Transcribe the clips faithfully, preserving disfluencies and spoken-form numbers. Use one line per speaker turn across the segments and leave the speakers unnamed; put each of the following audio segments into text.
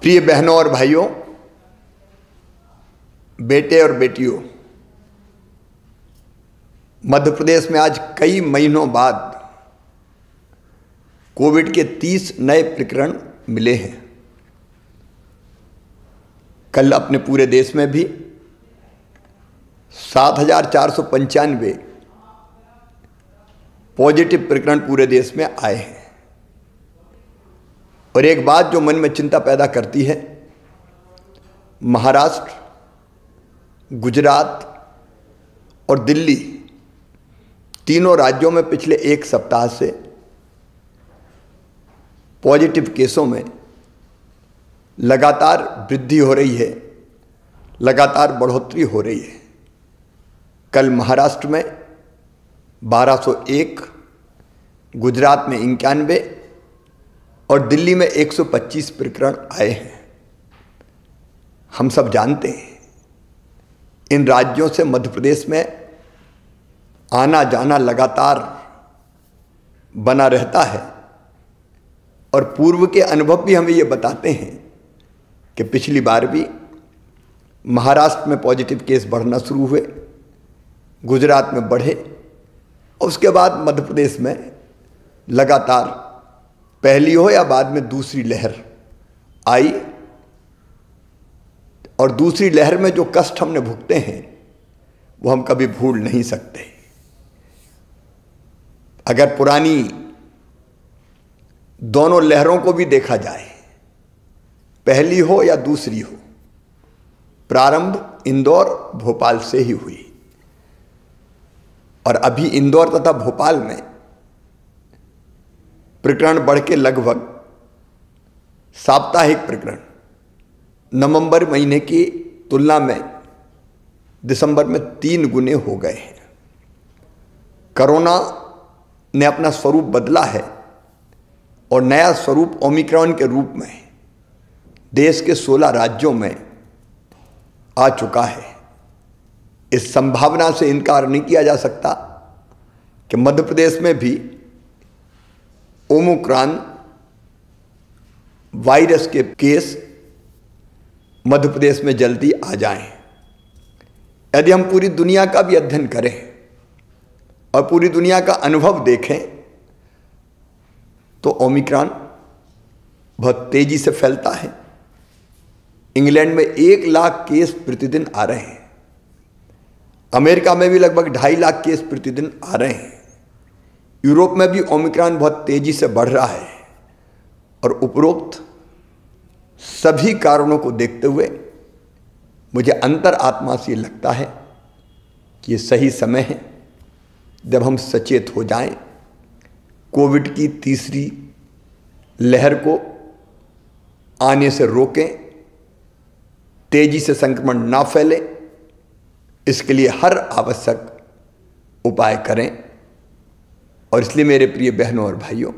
प्रिय बहनों और भाइयों, बेटे और बेटियों, मध्य प्रदेश में आज कई महीनों बाद कोविड के तीस नए प्रकरण मिले हैं। कल अपने पूरे देश में भी सात हजार चार सौ पंचानवे पॉजिटिव प्रकरण पूरे देश में आए हैं। और एक बात जो मन में चिंता पैदा करती है, महाराष्ट्र, गुजरात और दिल्ली तीनों राज्यों में पिछले एक सप्ताह से पॉजिटिव केसों में लगातार वृद्धि हो रही है, लगातार बढ़ोतरी हो रही है। कल महाराष्ट्र में बारह सौ एक, गुजरात में इक्यानवे और दिल्ली में एक सौ पच्चीस प्रकरण आए हैं। हम सब जानते हैं इन राज्यों से मध्य प्रदेश में आना जाना लगातार बना रहता है और पूर्व के अनुभव भी हमें ये बताते हैं कि पिछली बार भी महाराष्ट्र में पॉजिटिव केस बढ़ना शुरू हुए, गुजरात में बढ़े और उसके बाद मध्य प्रदेश में लगातार पहली हो या बाद में दूसरी लहर आई। और दूसरी लहर में जो कष्ट हमने भुगते हैं वो हम कभी भूल नहीं सकते। अगर पुरानी दोनों लहरों को भी देखा जाए, पहली हो या दूसरी हो, प्रारंभ इंदौर भोपाल से ही हुई और अभी इंदौर तथा भोपाल में प्रकरण बढ़ के लगभग साप्ताहिक प्रकरण नवंबर महीने की तुलना में दिसंबर में तीन गुने हो गए हैं। कोरोना ने अपना स्वरूप बदला है और नया स्वरूप ओमिक्रॉन के रूप में देश के सोलह राज्यों में आ चुका है। इस संभावना से इनकार नहीं किया जा सकता कि मध्य प्रदेश में भी ओमिक्रॉन वायरस के केस मध्य प्रदेश में जल्दी आ जाएं। यदि हम पूरी दुनिया का भी अध्ययन करें और पूरी दुनिया का अनुभव देखें तो ओमिक्रॉन बहुत तेजी से फैलता है। इंग्लैंड में एक लाख केस प्रतिदिन आ रहे हैं, अमेरिका में भी लगभग ढाई लाख केस प्रतिदिन आ रहे हैं, यूरोप में भी ओमिक्रॉन बहुत तेजी से बढ़ रहा है। और उपरोक्त सभी कारणों को देखते हुए मुझे अंतर आत्मा से लगता है कि ये सही समय है जब हम सचेत हो जाएं, कोविड की तीसरी लहर को आने से रोकें, तेजी से संक्रमण ना फैले, इसके लिए हर आवश्यक उपाय करें। और इसलिए मेरे प्रिय बहनों और भाइयों,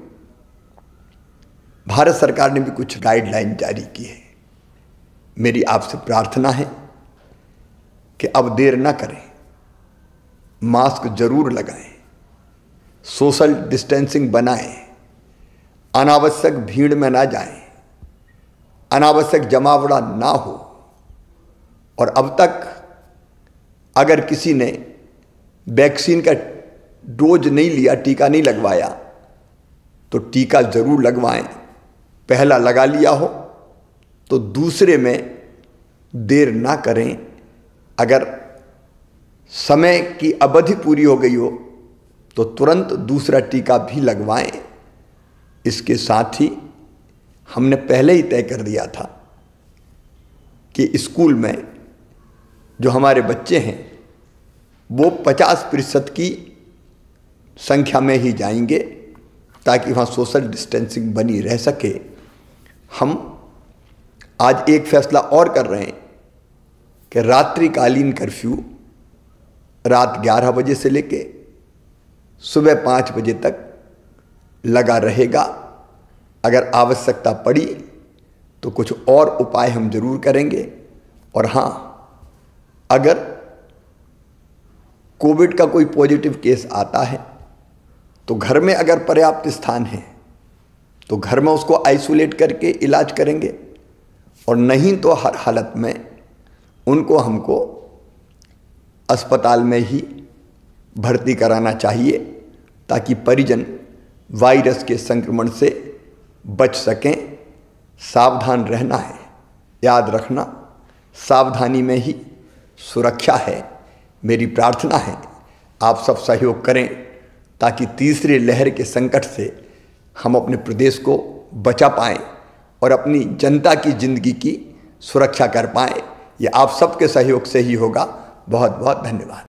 भारत सरकार ने भी कुछ गाइडलाइन जारी की है। मेरी आपसे प्रार्थना है कि अब देर ना करें, मास्क जरूर लगाएं, सोशल डिस्टेंसिंग बनाएं, अनावश्यक भीड़ में ना जाएं, अनावश्यक जमावड़ा ना हो। और अब तक अगर किसी ने वैक्सीन का डोज नहीं लिया, टीका नहीं लगवाया, तो टीका जरूर लगवाएं। पहला लगा लिया हो तो दूसरे में देर ना करें। अगर समय की अवधि पूरी हो गई हो तो तुरंत दूसरा टीका भी लगवाएं। इसके साथ ही हमने पहले ही तय कर दिया था कि स्कूल में जो हमारे बच्चे हैं वो पचास प्रतिशत की संख्या में ही जाएंगे ताकि वहाँ सोशल डिस्टेंसिंग बनी रह सके। हम आज एक फैसला और कर रहे हैं कि रात्रिकालीन कर्फ्यू रात ग्यारह बजे से लेके सुबह पाँच बजे तक लगा रहेगा। अगर आवश्यकता पड़ी तो कुछ और उपाय हम जरूर करेंगे। और हाँ, अगर कोविड का कोई पॉजिटिव केस आता है तो घर में अगर पर्याप्त स्थान है तो घर में उसको आइसोलेट करके इलाज करेंगे। और नहीं तो हर हालत में उनको हमको अस्पताल में ही भर्ती कराना चाहिए ताकि परिजन वायरस के संक्रमण से बच सकें। सावधान रहना है, याद रखना सावधानी में ही सुरक्षा है। मेरी प्रार्थना है आप सब सहयोग करें ताकि तीसरे लहर के संकट से हम अपने प्रदेश को बचा पाएं और अपनी जनता की जिंदगी की सुरक्षा कर पाएं। ये आप सबके सहयोग से ही होगा। बहुत बहुत धन्यवाद।